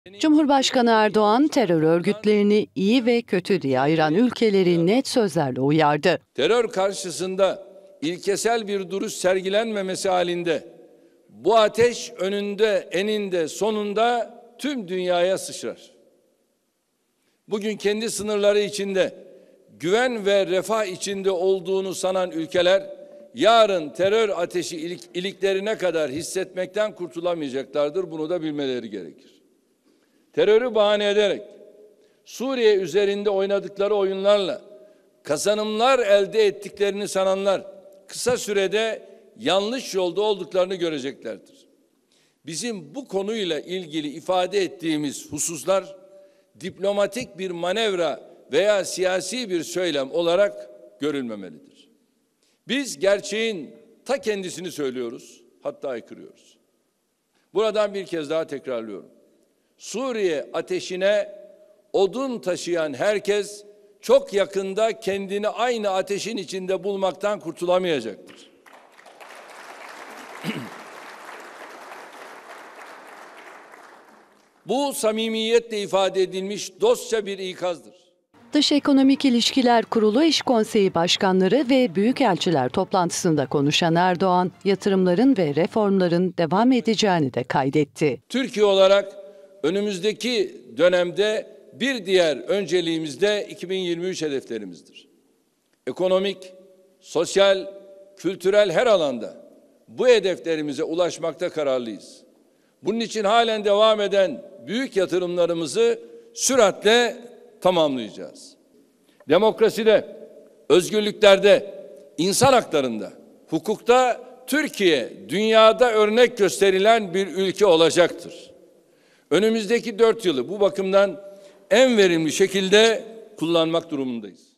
Cumhurbaşkanı Erdoğan, terör örgütlerini iyi ve kötü diye ayıran ülkeleri net sözlerle uyardı. Terör karşısında ilkesel bir duruş sergilenmemesi halinde bu ateş önünde, eninde, sonunda tüm dünyaya sıçrar. Bugün kendi sınırları içinde güven ve refah içinde olduğunu sanan ülkeler yarın terör ateşi iliklerine kadar hissetmekten kurtulamayacaklardır. Bunu da bilmeleri gerekir. Terörü bahane ederek Suriye üzerinde oynadıkları oyunlarla kazanımlar elde ettiklerini sananlar kısa sürede yanlış yolda olduklarını göreceklerdir. Bizim bu konuyla ilgili ifade ettiğimiz hususlar diplomatik bir manevra veya siyasi bir söylem olarak görülmemelidir. Biz gerçeğin ta kendisini söylüyoruz, hatta aykırıyoruz. Buradan bir kez daha tekrarlıyorum. Suriye ateşine odun taşıyan herkes çok yakında kendini aynı ateşin içinde bulmaktan kurtulamayacaktır. Bu samimiyetle ifade edilmiş dostça bir ikazdır. Dış Ekonomik İlişkiler Kurulu İş Konseyi Başkanları ve Büyükelçiler toplantısında konuşan Erdoğan, yatırımların ve reformların devam edeceğini de kaydetti. Türkiye olarak önümüzdeki dönemde bir diğer önceliğimiz de 2023 hedeflerimizdir. Ekonomik, sosyal, kültürel her alanda bu hedeflerimize ulaşmakta kararlıyız. Bunun için halen devam eden büyük yatırımlarımızı süratle tamamlayacağız. Demokraside, özgürlüklerde, insan haklarında, hukukta Türkiye dünyada örnek gösterilen bir ülke olacaktır. Önümüzdeki 4 yılı bu bakımdan en verimli şekilde kullanmak durumundayız.